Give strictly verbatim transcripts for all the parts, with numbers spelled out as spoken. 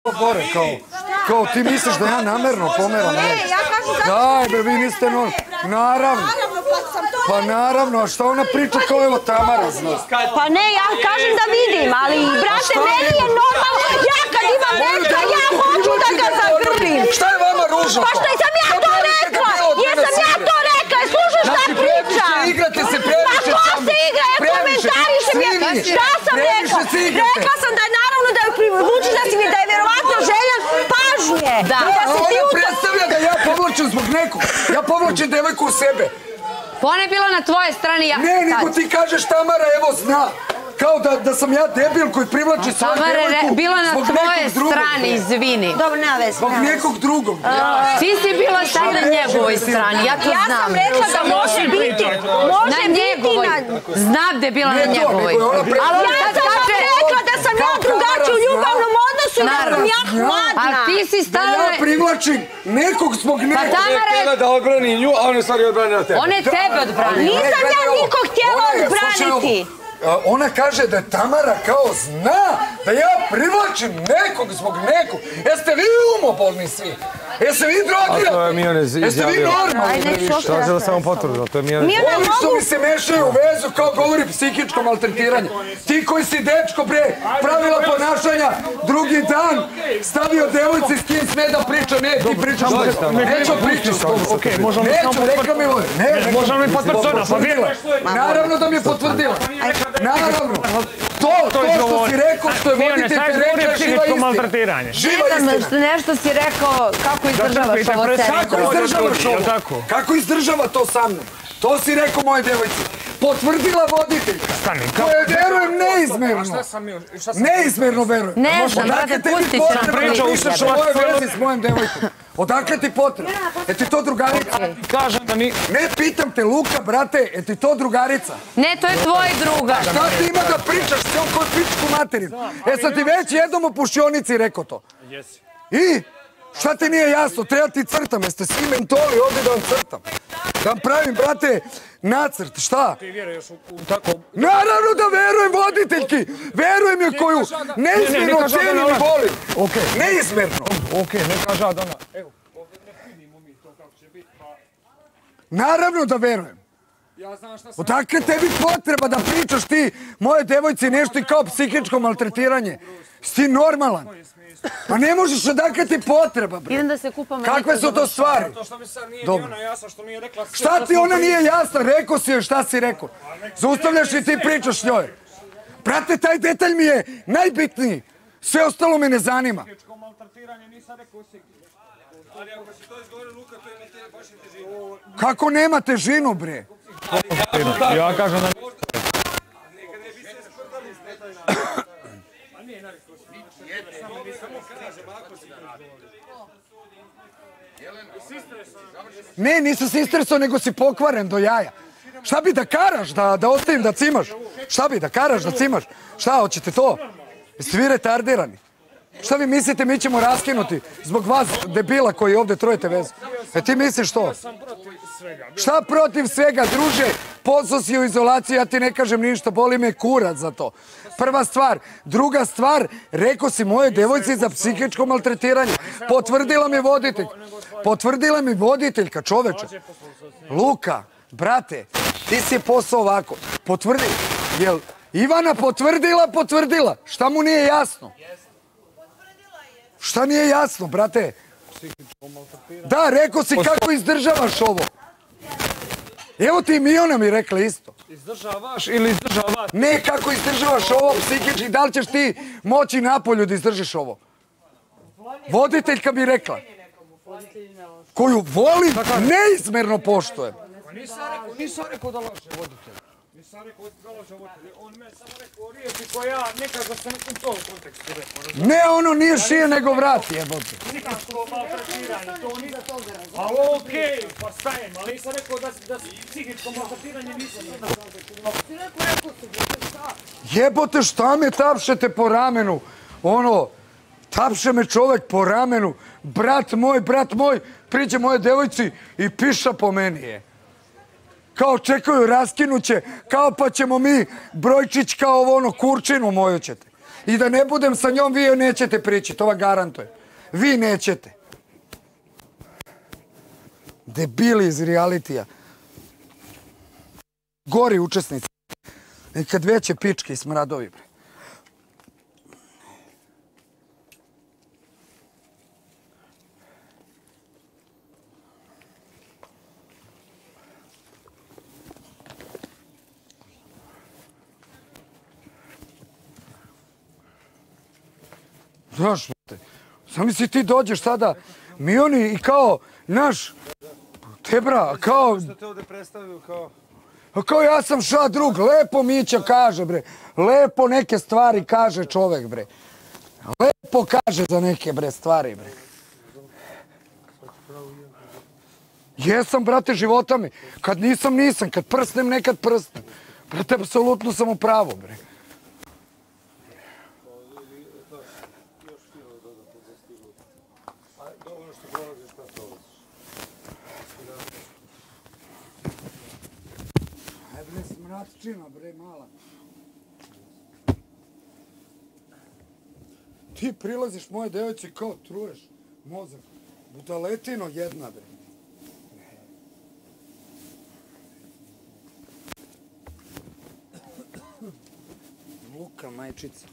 Gore, kao, kao ti misliš da ja namerno pomeram? Ne, ja kažem zato... Daj, bre, vi niste normalni. Naravno. Pa naravno, a šta ona priča kao evo Tamara, znaš? Pa ne, ja kažem da vidim, ali, brate, meni je normalno, ja kad imam dečka, ja hoću da ga zagrlim. Šta je vama ružno? Pa što sam ja to rekla? Jesam ja to rekla, slušaj šta pričam. Igrate se previše Ma ko se igra, ja komentarišem, šta sam rekla? Rekla sam da je naravno da je privuči da si mi da je vjerovatno željan pažnje. Da, a ona predstavlja da ja povlačim zbog nekog. Ja povlačim devojku u sebe. Pa ona je bila na tvoje strani. Ne, nego ti kažeš Tamara, evo zna. Kao da sam ja debil koji privlači svoju devojku. Tamara je bila na tvoje strani, izvini. Dobro, nema veze. Zbog nekog drugog. Ti si bila sad na njegovoj strani, ja to znam. Ja sam rekla da može biti. Može biti na... Znam da je bila na njegovoj. Ja sam vam rekla da sam ja drugačija u ljubavnom odnosu, da sam ja hladna. A ti si stavila... Da ja privlačim nekog zbog nekog. Pa Tamara je... da odbrani nju, a on je stvari odbranila tebe. On je tebe odbranila. Nisam ja nikog htjela odbraniti. Ona kaže da je Tamara kao zna da ja privlačim nekog zbog nekog. Jeste vi umobolni svi? Jeste vi drogirati? A to je Mijane izjavio. Jeste vi normalni? Tražila samo potvrdu, to je Mijane. Ovi što mi se mešaju u vezu kao govori psihičko maltretiranje. Ti koji si dečko bre, pravila ponašanja, drugi dan stavio devojci s kim sme da priča, ne, ti pričaš da neću pričati. Neću, reka mi ovo. Ne, možda mi potvrdila, pa bilo. Naravno da mi je potvrdila. Naravno. To, to što si rekao, što je voditelj rekla, živa istina. Živa istina. Nešto si rekao kako izdržavaš ovo sebe. Kako izdržavaš ovo? Kako izdržava to sa mnom? To si rekao moje devojci. Potvrdila voditeljka. Koje verujem neizmerno. Neizmerno verujem. Ne znam, brate, pusti se nam priča. Pišeš o moje vezi s mojom devojkom. Odakle ti potreba? E ti to drugarica? Kažem da ni... Ne, pitam te, Luka, brate, e ti to drugarica? Ne, to je tvoj druga. Šta ti ima da pričaš s njom kod pičku materinu? E sad ti već jednom u pušionici rekao to. Jesi. I? Šta ti nije jasno? Treba ti crtam, jeste svi mentoli ovdje da vam crtam. Da vam pravim, brate, nacrt, šta? Ti vjeruješ u tako... Naravno da verujem voditeljki! Verujem je koju neizmjerno cijenim i volim. Neizmjerno. Okej, ne kaža da ona... Evo, ovdje ne vidimo mi to kako će biti, pa... Naravno da verujem. Ja znam šta sam... Odakle tebi potreba da pričaš ti moje devojci nešto i kao psihičko maltretiranje? Si ti normalan? Pa ne možeš, odakle ti potreba, bre. Idem da se kupam... Kakve su to stvari? To što mi sad nije ni ona jasna, što mi je rekla... Šta ti ona nije jasna? Rekao si joj šta si rekao. Zaustavljaš i ti pričaš njoj. Brate, taj detalj mi je najbitniji. Sve ostalo me ne zanima. Psihičko maltretiranje nisam rekao si... Ali ako si to izgovorio, Luka, to ima baš i težinu. Kako nema težinu, bre? Ja kažem da... Ne, nisi si istresao, nego si pokvaren do jaja. Šta bi da karaš, da ostavim da cimaš? Šta bi da karaš, da cimaš? Šta, hoćete to? Jeste vi retardirani? Šta vi mislite, mi ćemo raskinuti zbog vas debila koji ovdje trojete vezu? E ti misliš to? Šta protiv svega, druže? Posao si u izolaciji, ja ti ne kažem ništa, boli me kurac za to. Prva stvar. Druga stvar, rekao si moje devojci za psihičko maltretiranje. Potvrdila mi voditeljka. Potvrdila mi voditeljka, čoveče. Luka, brate, ti si posao ovako. Potvrdi. Jel Ivana potvrdila, potvrdila? Šta mu nije jasno? Šta nije jasno, brate? Da, rekao si kako izdržavaš ovo. Evo ti Miona mi rekla isto. Izdržavaš ili izdržavaš? Ne, kako izdržavaš ovo psihički, da li ćeš ti moći napolju da izdržiš ovo? Voditeljka mi rekla. Koju volim, neizmerno poštujem. Nisam rekao da laže voditelj. Nisam rekao da laže voditelj. On me samo rekao riječi koja nekako se u tom kontekstu rekao. Ne, ono nije šije nego vrat, jebote. Nikako maltretiranje, to nije... A okej, pa stajem, ali nisam rekao da psihičko maltretiranje nisam rekao. Jebote, šta me tapšete po ramenu? Ono, tapše me čovjek po ramenu. Brat moj, brat moj, priđe moje devojci i piša po meni je. Kao čekaju, raskinuće, kao pa ćemo mi brojčić kao ovo ono, kurčinu moju ćete. i da ne budem sa njom, vi joj nećete prići, to vam garantujem. Vi nećete. Debili iz realitija. Gori učesnici. I kad veće pičke i smradovi, bre. Znaš, zamisli ti dođeš sada, mi oni i kao, naš, tebra, kao... Što te ovdje predstavljaju kao... Kao ja sam šta drug, lepo Mića kaže, bre. Lepo neke stvari kaže čovek, bre. Lepo kaže za neke, bre, stvari, bre. Jesam, brate, života mi. Kad nisam, nisam. Kad prsnem, nekad prsnem. Brate, apsolutno sam u pravu, bre. Smratčina, bre, mala. Ti prilaziš moje devojci kao truješ mozak. Budaletino jedna, bre. Luka, majčica.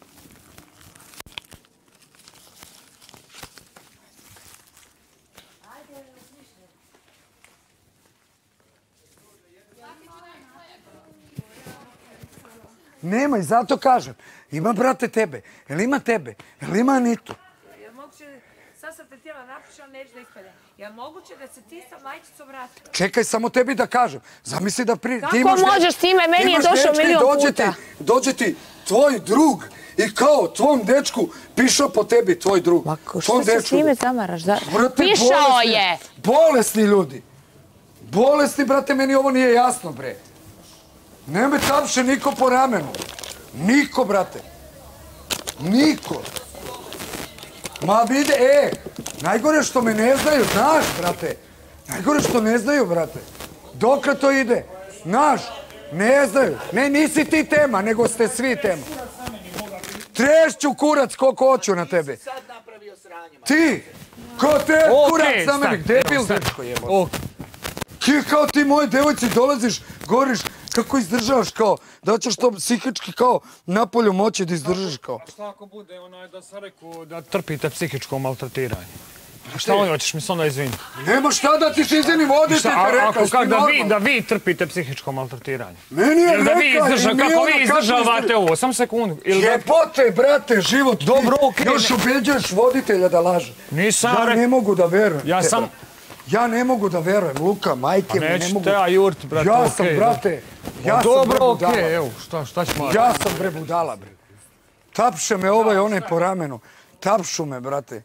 Nema i zato kažem, ima brate tebe, jel ima tebe, jel ima Anitu? Jel moguće, sad sam te htjela napiši, ali neću da ispade. Jel moguće da se ti sa majčicom vratila? Čekaj, samo tebi da kažem, zamisli da pri... Kako možeš s time, meni je došao milion puta. Dođe ti tvoj drug i kao tvom dečku pišao po tebi tvoj drug. Mako, što se s time zamaraš? Pišao je! Bolesni ljudi. Bolesni, brate, meni ovo nije jasno, bre. Ne me tapše niko po ramenu. Niko, brate. Niko. Ma vide, e, najgore što me ne znaju, znaš, brate. Najgore što ne znaju, brate. Dokle to ide? Znaš, ne znaju. Ne, nisi ti tema, nego ste svi tema. Trešću kurac koliko hoću na tebe. Ti, ko te kurac na meni, debil dečko jebo. Ti kao ti moje devojci dolaziš, govoriš kako izdržavaš kao, da ćeš to psihički kao napolju moći da izdržaš kao. A šta ako bude onaj da sam rekao da trpite psihičko maltretiranje? Šta on hoćeš mi se onda izviniti? Nema šta da ti se izvinim, odite te rekao. Ako kako da vi trpite psihičko maltretiranje? Meni je rekao. Kako vi izdržavate ovo? Sam sekundu. Jebote, brate, život ti. Dobro, okej. Još ubeđuješ voditelja da laže. Nisam. Ja ne mogu da verujem. Ja sam... Ja ne mogu da verujem, Luka, majke mi, ne mogu... Neću te ja jurt, brate, okej. Ja sam, brate, ja sam bre budala. Dobro, okej, evo, šta ćemo... Ja sam bre budala, bre. Tapše me ovaj onaj po ramenu. Tapšu me, brate.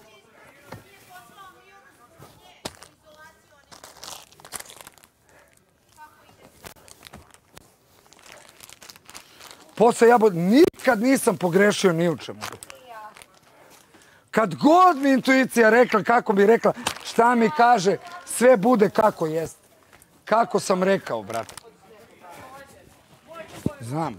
Posle ja nikad nisam pogrešio ni u čemu. Kad god mi intuicija rekla, kako bi rekla, šta mi kaže, sve bude kako jest. Kako sam rekao, brate. Znam.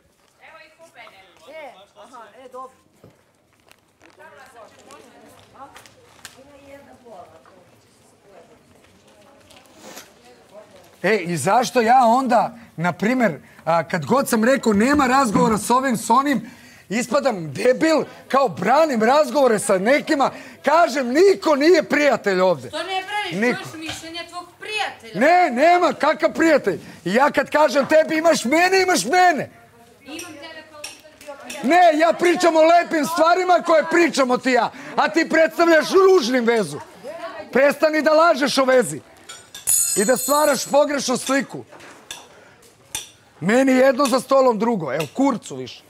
E, i zašto ja onda, na primjer, kad god sam rekao nema razgovora s ovim, s onim, ispadam debil, kao branim razgovore sa nekima, kažem, niko nije prijatelj ovdje. Što ne braniš, imaš mišljenje tvog prijatelja? Ne, nema, kakav prijatelj? I ja kad kažem tebi imaš mene, imaš mene. Imam tebe kao prijatelja. Ne, ja pričam o lepim stvarima koje pričamo ti ja, a ti predstavljaš ružnim vezu. Prestani da lažeš o vezi i da stvaraš pogrešnu sliku. Meni jedno za stolom drugo, evo kurcu više.